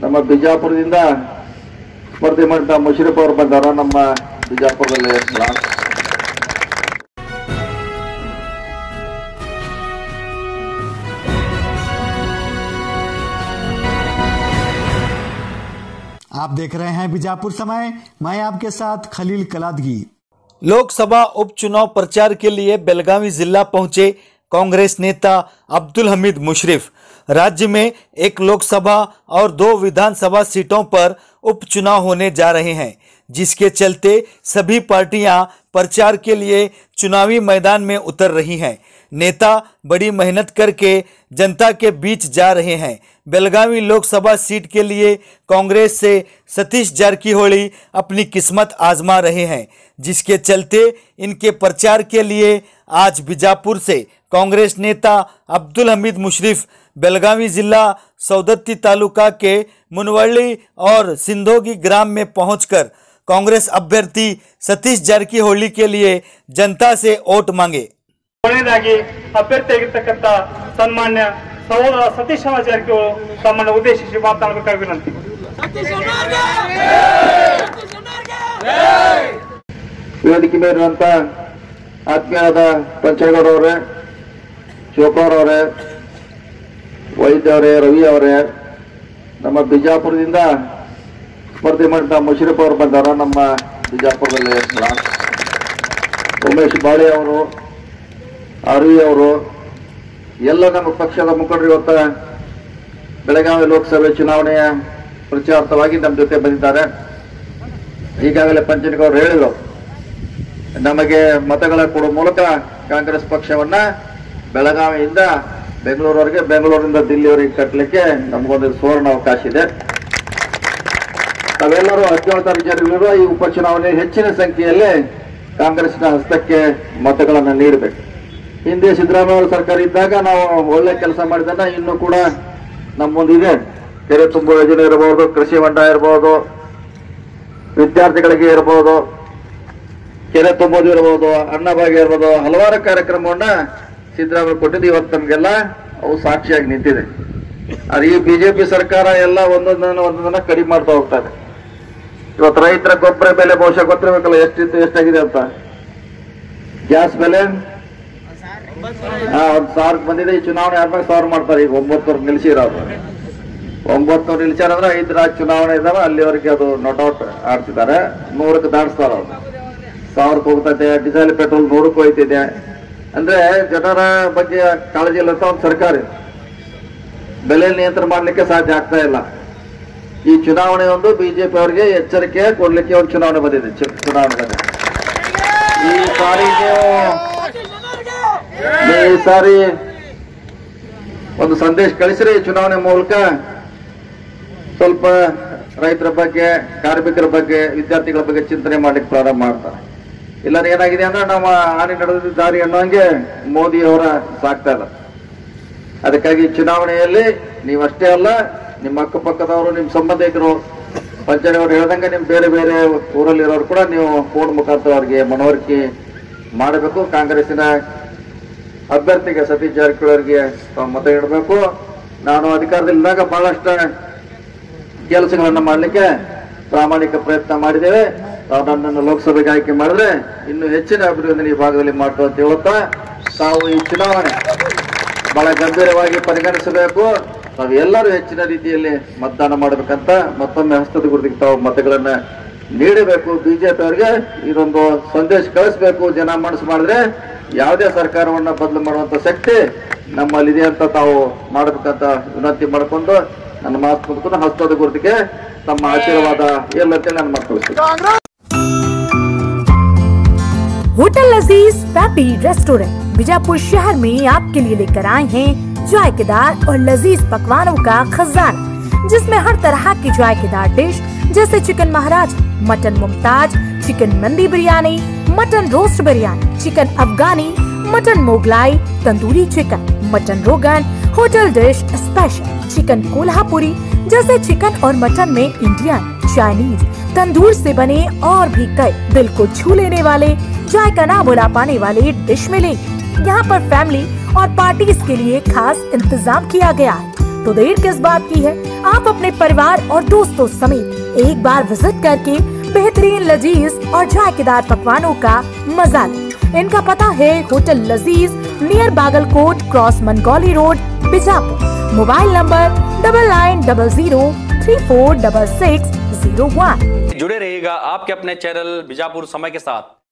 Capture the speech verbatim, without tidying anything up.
ನಮ್ಮ ಬಿಜಾಪುರದಿಂದ ಸ್ಪರ್ಧೆ ಮಾಡಿದ ಮುಷರಫ್ ಅವರು ಬಂದಾರ ನಮ್ಮ ಬಿಜಾಪುರದಲ್ಲಿ. आप देख रहे हैं बीजापुर समय, मैं आपके साथ खलील कलादगी। लोकसभा उपचुनाव प्रचार के लिए बेलगावी जिला पहुंचे कांग्रेस नेता अब्दुल हमीद मुशर्रफ। राज्य में एक लोकसभा और दो विधानसभा सीटों पर उपचुनाव होने जा रहे हैं, जिसके चलते सभी पार्टियां प्रचार के लिए चुनावी मैदान में उतर रही हैं। नेता बड़ी मेहनत करके जनता के बीच जा रहे हैं। बेलगावी लोकसभा सीट के लिए कांग्रेस से सतीश जारकीहोली अपनी किस्मत आजमा रहे हैं, जिसके चलते इनके प्रचार के लिए आज बीजापुर से कांग्रेस नेता अब्दुल हमीद मुशर्रफ बेलगावी जिला सौदत्ती तालुका के मुनवಳ್ಳಿ और सिंधोगी ग्राम में पहुंचकर कांग्रेस अभ्यर्थी सतीश जारकीहोली के लिए जनता से वोट मांगे। ಕೊನೆಯದಾಗಿ ಅಭ್ಯರ್ಥಿಯಾಗಿರ್ತಕ್ಕಂಥ ಸನ್ಮಾನ್ಯ ಸಹೋದರ ಸತೀಶ್ ಜಾರಕಿಹೊಳಿ ತಮ್ಮನ್ನು ಉದ್ದೇಶಿಸಿ ಮಾತನಾಡಬೇಕಾಗಿ ವಿನಂತಿ. ವೇದಿಕೆ ಮೇಲಿರುವಂತ ಆತ್ಮೀಯರಾದ ಪಂಚೇಗೌಡ ಅವರೇ, ಚೋಕಾರ್ ಅವರೇ, ವೈದ್ಯ ಅವರೇ, ರವಿ ಅವರೇ, ನಮ್ಮ ಬಿಜಾಪುರದಿಂದ ಸ್ಪರ್ಧೆ ಮಾಡಿದ ಮುಷರಫ್ ಅವರು ಬಂದಾರ ನಮ್ಮ ಬಿಜಾಪುರದಲ್ಲಿ. ಉಮೇಶ್ ಬಾಳೆ ಅವರು, ಆರ್ವಿ ಅವರು, ಎಲ್ಲ ನಮ್ಮ ಪಕ್ಷದ ಮುಖಂಡರು ಇವತ್ತ ಬೆಳಗಾವಿ ಲೋಕಸಭೆ ಚುನಾವಣೆಯ ಪ್ರಚಾರಾರ್ಥವಾಗಿ ನಮ್ಮ ಜೊತೆ ಬಂದಿದ್ದಾರೆ. ಈಗಾಗಲೇ ಪಂಚೇಗೌಡರು ಹೇಳಿದರು, ನಮಗೆ ಮತಗಳ ಕೊಡುವ ಮೂಲಕ ಕಾಂಗ್ರೆಸ್ ಪಕ್ಷವನ್ನ ಬೆಳಗಾವಿಯಿಂದ ಬೆಂಗಳೂರವರೆಗೆ, ಬೆಂಗಳೂರಿಂದ ದಿಲ್ಲಿವರೆಗೆ ಕಟ್ಟಲಿಕ್ಕೆ ನಮಗೊಂದು ಸುವರ್ಣ ಅವಕಾಶ ಇದೆ. ತಾವೆಲ್ಲರೂ ಹದಿನೇಳು ತಾರೀಕು ಜರುಗಿರುವ ಈ ಉಪಚುನಾವಣೆ ಹೆಚ್ಚಿನ ಸಂಖ್ಯೆಯಲ್ಲಿ ಕಾಂಗ್ರೆಸ್ನ ಹಸ್ತಕ್ಕೆ ಮತಗಳನ್ನು ನೀಡಬೇಕು. ಹಿಂದೆ ಸಿದ್ದರಾಮಯ್ಯ ಸರ್ಕಾರ ಇದ್ದಾಗ ನಾವು ಒಳ್ಳೆ ಕೆಲಸ ಮಾಡಿದನ್ನ ಇನ್ನೂ ಕೂಡ ನಮ್ಮ ಮುಂದಿದೆ. ಕೆರೆ ತುಂಬುವ ಯೋಜನೆ ಇರಬಹುದು, ಕೃಷಿ ಹೊಂಡ ಇರಬಹುದು, ವಿದ್ಯಾರ್ಥಿಗಳಿಗೆ ಇರಬಹುದು, ಕೆರೆ ತುಂಬೋದು ಇರಬಹುದು, ಅನ್ನಭಾಗ್ಯ ಇರಬಹುದು, ಹಲವಾರು ಕಾರ್ಯಕ್ರಮವನ್ನ ಸಿದ್ದರಾಮಯ್ಯ ಕೊಟ್ಟಿದ್ದು ಇವತ್ತು ನಮಗೆಲ್ಲ ಅವು ಸಾಕ್ಷಿಯಾಗಿ ನಿಂತಿದೆ. ಅದು ಈ ಬಿಜೆಪಿ ಸರ್ಕಾರ ಎಲ್ಲ ಒಂದೊಂದನ್ನ ಒಂದೊಂದನ್ನ ಕಡಿಮೆ ಮಾಡ್ತಾ ಹೋಗ್ತಾರೆ. ಇವತ್ತು ರೈತರ ಗೊಬ್ಬರ ಬೆಲೆ ಬಹುಶಃ ಗೊತ್ತಿರಬೇಕಲ್ಲ ಎಷ್ಟಿತ್ತು, ಎಷ್ಟಾಗಿದೆ ಅಂತ. ಗ್ಯಾಸ್ ಬೆಲೆ ಹಾ ಒಂದ್ ಸಾವಿರಕ್ಕೆ ಬಂದಿದೆ. ಈ ಚುನಾವಣೆ ಆದ್ಮೇಲೆ ಸಾವಿರ ಮಾಡ್ತಾರೆ. ಈಗ ಒಂಬತ್ತುವರೆ ನಿಲ್ಸಿರೋದು, ಒಂಬತ್ತು ನಿಲ್ಸ್ಯಾರ ಅಂದ್ರೆ ಐದು ರಾಜ್ಯ ಚುನಾವಣೆ ಇದಾವೆ, ಅಲ್ಲಿವರೆಗೆ ಅದು ನಾಟ್ ಔಟ್ ಆಡ್ತಿದ್ದಾರೆ. ನೂರಕ್ಕೆ ದಾಟಿಸ್ತಾರ, ಅವ್ರು ಸಾವಿರಕ್ಕೆ ಹೋಗ್ತೈತೆ. ಡೀಸೆಲ್ ಪೆಟ್ರೋಲ್ ನೂರಕ್ಕೆ ಹೋಯ್ತಿದೆ. ಅಂದ್ರೆ ಜನರ ಬಗ್ಗೆ ಕಾಳಜಿ ಇಲ್ಲಂತ ಒಂದು ಸರ್ಕಾರ ಬೆಲೆ ನಿಯಂತ್ರಣ ಮಾಡ್ಲಿಕ್ಕೆ ಸಾಧ್ಯ ಆಗ್ತಾ ಇಲ್ಲ. ಈ ಚುನಾವಣೆ ಒಂದು ಬಿಜೆಪಿ ಅವರಿಗೆ ಎಚ್ಚರಿಕೆ ಕೊಡ್ಲಿಕ್ಕೆ ಒಂದು ಚುನಾವಣೆ ಬಂದಿದೆ. ಚುನಾವಣೆ ಬಂದಿದೆ ಈ ಸಾರಿ. ಈ ಸಾರಿ ಒಂದು ಸಂದೇಶ ಕಳಿಸ್ರಿ ಚುನಾವಣೆ ಮೂಲಕ. ಸ್ವಲ್ಪ ರೈತರ ಬಗ್ಗೆ, ಕಾರ್ಮಿಕರ ಬಗ್ಗೆ, ವಿದ್ಯಾರ್ಥಿಗಳ ಬಗ್ಗೆ ಚಿಂತನೆ ಮಾಡ್ಲಿಕ್ಕೆ ಪ್ರಾರಂಭ ಮಾಡ್ತಾರೆ. ಇಲ್ಲ ಏನಾಗಿದೆ ಅಂದ್ರೆ ನಮ್ಮ ಆನೆ ನಡೆದ ದಾರಿ ಅನ್ನೋಂಗೆ ಮೋದಿ ಅವರ ಸಾಕ್ತಾ ಇಲ್ಲ. ಅದಕ್ಕಾಗಿ ಚುನಾವಣೆಯಲ್ಲಿ ನೀವಷ್ಟೇ ಅಲ್ಲ, ನಿಮ್ಮ ಅಕ್ಕಪಕ್ಕದವರು, ನಿಮ್ಮ ಸಂಬಂಧಿಕರು, ಪಂಚಾಯತ್ ಹೇಳ್ದಂಗೆ ನಿಮ್ ಬೇರೆ ಬೇರೆ ಊರಲ್ಲಿರೋರು ಕೂಡ ನೀವು ಫೋನ್ ಮುಖಾಂತರ ಅವ್ರಿಗೆ ಮನವರಿಕೆ ಮಾಡಬೇಕು. ಕಾಂಗ್ರೆಸ್ಸಿನ ಅಭ್ಯರ್ಥಿಗೆ ಸತೀಶ್ ಜಾರಕಿಹೊಳಿ ಅವರಿಗೆ ಮತ ನೀಡಬೇಕು. ನಾನು ಅಧಿಕಾರದಲ್ಲಿದ್ದಾಗ ಬಹಳಷ್ಟು ಕೆಲಸಗಳನ್ನ ಮಾಡಲಿಕ್ಕೆ ಪ್ರಾಮಾಣಿಕ ಪ್ರಯತ್ನ ಮಾಡಿದ್ದೇವೆ. ನನ್ನನ್ನು ಲೋಕಸಭೆಗೆ ಆಯ್ಕೆ ಮಾಡಿದ್ರೆ ಇನ್ನು ಹೆಚ್ಚಿನ ಅಭಿವೃದ್ಧಿ ಈ ಭಾಗದಲ್ಲಿ ಮಾಡ್ತು ಅಂತ ಹೇಳುತ್ತಾ, ತಾವು ಈ ಚುನಾವಣೆ ಬಹಳ ಗಂಭೀರವಾಗಿ ಪರಿಗಣಿಸಬೇಕು. ತಾವು ಎಲ್ಲರೂ ಹೆಚ್ಚಿನ ರೀತಿಯಲ್ಲಿ ಮತದಾನ ಮಾಡಬೇಕಂತ ಮತ್ತೊಮ್ಮೆ ಹಸ್ತದ ಗುರುತಿಗೆ ತಾವು ಮತಗಳನ್ನ ನೀಡಬೇಕು. ಬಿಜೆಪಿ ಅವರಿಗೆ ಇದೊಂದು ಸಂದೇಶ ಕಳಿಸ್ಬೇಕು. ಜನ ಮನಸ್ಸು ಮಾಡಿದ್ರೆ ಯಾವುದೇ ಸರ್ಕಾರವನ್ನ ಬದಲು ಮಾಡುವಂತ ಶಕ್ತಿ ನಮ್ಮಲ್ಲಿದೆ ಅಂತ ತಾವು ಮಾಡಬೇಕಂತ ವಿನಂತಿ ಮಾಡಿಕೊಂಡು ನನ್ನ ಮಾತು ಮುಗಿದು ಹಸ್ತದ ಗುರುತಿಗೆ ತಮ್ಮ ಆಶೀರ್ವಾದ ಎಲ್ಲಂತೆ ನನ್ನ ಮಾತು ಕಳಿಸ್ತೀನಿ. होटल लजीज फैमिली रेस्टोरेंट बीजापुर शहर में आपके लिए लेकर आए हैं जायकेदार और लजीज पकवानों का खजाना, जिसमें हर तरह की जायकेदार डिश जैसे chicken Maharaj, mutton Mumtaz, chicken mandi biryani, mutton roast biryani, chicken Afghani, mutton Mughlai, tandoori chicken, mutton rogan, hotel dish special chicken Kolhapuri जैसे चिकन और मटन में इंडियन, चाइनीज, तंदूर से बने और भी कई दिल को छू लेने वाले, जायका ना बुला पाने वाले डिश मिलेंगे। यहाँ पर फैमिली और पार्टीज के लिए खास इंतजाम किया गया है। तो देर किस बात की है, आप अपने परिवार और दोस्तों समेत एक बार विजिट करके बेहतरीन लजीज और जायकेदार पकवानों का मजा लें। इनका पता है hotel Lazeez, near Bagalkot, cross Mangoli road, Bijapur. Mobile number double nine double zero three four double six zero one. जुड़े रहिएगा आपके अपने चैनल बीजापुर समय के साथ।